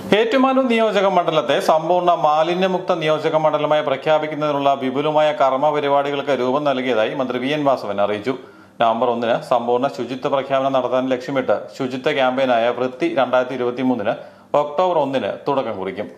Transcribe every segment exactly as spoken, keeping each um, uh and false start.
ഏറ്റുമാനൂർ നിയോജക മണ്ഡലത്തെ സമ്പൂർണ്ണ മാലിന്യമുക്ത നിയോജക മണ്ഡലമായി പ്രഖ്യാപിക്കുന്നതിനുള്ള വിപുലമായ കർമ്മ പരിപാടികൾക്ക് രൂപം നൽകിയതായി മന്ത്രി വി എൻ വാസവൻ അറിയിച്ചു. നവംബർ ഒന്നിന് സമ്പൂർണ്ണ ശുചിത്വ പ്രഖ്യാപനം നടത്താൻ ലക്ഷ്യമിട്ട് ശുചിത്വ ക്യാമ്പയിനായ വൃത്തി രണ്ടായിരത്തി ഇരുപത്തി മൂന്നിന് ഒക്ടോബർ ഒന്നിന് തുടക്കം കുറിക്കും.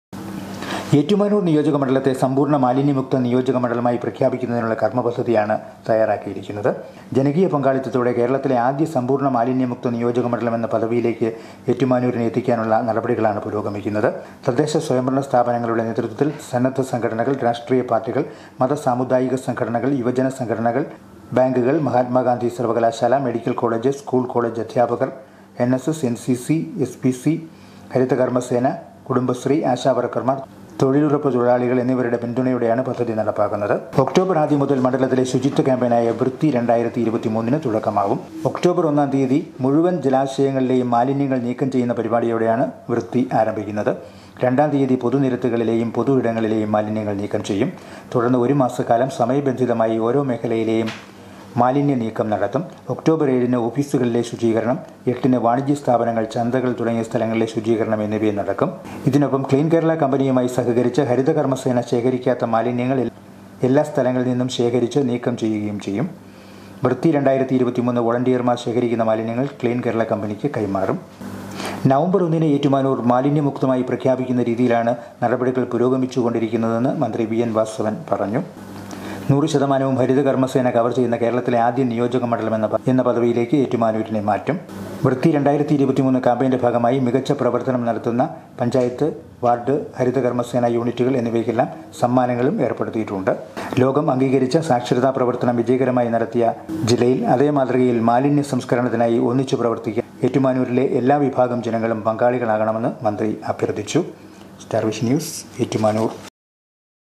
ഏറ്റുമാനൂർ നിയോജക മണ്ഡലത്തെ സമ്പൂർണ്ണ മാലിന്യമുക്ത നിയോജക മണ്ഡലമായി പ്രഖ്യാപിക്കുന്നതിനുള്ള കർമ്മപദ്ധതിയാണ് തയ്യാറാക്കിയിരിക്കുന്നത്. ജനകീയ പങ്കാളിത്തത്തോടെ കേരളത്തിലെ ആദ്യ സമ്പൂർണ്ണ മാലിന്യമുക്ത നിയോജക മണ്ഡലം എന്ന പദവിയിലേക്ക് ഏറ്റുമാനൂരിനെ എത്തിക്കാനുള്ള നടപടികളാണ് പുരോഗമിക്കുന്നത്. തദ്ദേശ സ്വയംഭരണ സ്ഥാപനങ്ങളുടെ നേതൃത്വത്തിൽ സന്നദ്ധ സംഘടനകൾ, രാഷ്ട്രീയ പാർട്ടികൾ, മത സാമുദായിക സംഘടനകൾ, യുവജന സംഘടനകൾ, ബാങ്കുകൾ, മഹാത്മാഗാന്ധി സർവകലാശാല, മെഡിക്കൽ കോളേജ്, സ്കൂൾ കോളേജ് അധ്യാപകർ, N S S, N C C, S P C, ഹരിതകർമ്മസേന, കുടുംബശ്രീ, ആശാവർക്കർമാർ, തൊഴിലുറപ്പ് തൊഴിലാളികൾ എന്നിവരുടെ പിന്തുണയോടെയാണ് പദ്ധതി നടപ്പാക്കുന്നത്. ഒക്ടോബർ ആദ്യം മുതൽ മണ്ഡലത്തിലെ ശുചിത്വ ക്യാമ്പയിനായ വൃത്തി രണ്ടായിരത്തി ഇരുപത്തി മൂന്നിന് തുടക്കമാകും. ഒക്ടോബർ ഒന്നാം തീയതി മുഴുവൻ ജലാശയങ്ങളിലെയും മാലിന്യങ്ങൾ നീക്കം ചെയ്യുന്ന പരിപാടിയോടെയാണ് വൃത്തി ആരംഭിക്കുന്നത്. രണ്ടാം തീയതി പൊതുനിരത്തുകളിലെയും പൊതു ഇടങ്ങളിലെയും മാലിന്യങ്ങൾ നീക്കം ചെയ്യും. തുടർന്ന് ഒരു മാസക്കാലം സമയബന്ധിതമായി ഓരോ മേഖലയിലെയും മാലിന്യ നീക്കം നടത്തും. ഒക്ടോബർ ഏഴിന് ഓഫീസുകളിലെ ശുചീകരണം, എട്ടിന് വാണിജ്യ സ്ഥാപനങ്ങൾ, ചന്തകൾ തുടങ്ങിയ സ്ഥലങ്ങളിലെ ശുചീകരണം എന്നിവയും നടക്കും. ഇതിനൊപ്പം ക്ലീൻ കേരള കമ്പനിയുമായി സഹകരിച്ച് ഹരിതകർമ്മസേന ശേഖരിക്കാത്ത മാലിന്യങ്ങൾ എല്ലാ സ്ഥലങ്ങളിൽ നിന്നും ശേഖരിച്ച് നീക്കം ചെയ്യുകയും ചെയ്യും. വൃത്തി രണ്ടായിരത്തി ഇരുപത്തി മൂന്ന് വോളണ്ടിയർമാർ ശേഖരിക്കുന്ന മാലിന്യങ്ങൾ ക്ലീൻ കേരള കമ്പനിക്ക് കൈമാറും. നവംബർ ഒന്നിന് ഏറ്റുമാനൂർ മാലിന്യമുക്തമായി പ്രഖ്യാപിക്കുന്ന രീതിയിലാണ് നടപടികൾ പുരോഗമിച്ചുകൊണ്ടിരിക്കുന്നതെന്ന് മന്ത്രി വി എൻ വാസവൻ പറഞ്ഞു. നൂറ് ശതമാനവും ഹരിതകർമ്മസേന കവർ ചെയ്യുന്ന കേരളത്തിലെ ആദ്യ നിയോജക മണ്ഡലം എന്ന എന്ന പദവിയിലേക്ക് ഏറ്റുമാനൂരിനെ മാറ്റും. വൃത്തി രണ്ടായിരത്തി ഇരുപത്തി മൂന്ന് ക്യാമ്പയിന്റെ ഭാഗമായി മികച്ച പ്രവർത്തനം നടത്തുന്ന പഞ്ചായത്ത്, വാർഡ്, ഹരിതകർമ്മസേന യൂണിറ്റുകൾ എന്നിവയ്ക്കെല്ലാം സമ്മാനങ്ങളും ഏർപ്പെടുത്തിയിട്ടുണ്ട്. ലോകം അംഗീകരിച്ച സാക്ഷരതാ പ്രവർത്തനം വിജയകരമായി നടത്തിയ ജില്ലയിൽ അതേ മാതൃകയിൽ മാലിന്യ സംസ്കരണത്തിനായി ഒന്നിച്ചു പ്രവർത്തിക്കാൻ ഏറ്റുമാനൂരിലെ എല്ലാ വിഭാഗം ജനങ്ങളും പങ്കാളികളാകണമെന്ന് മന്ത്രി അഭ്യർത്ഥിച്ചു. Star vision news, Ettumanoor.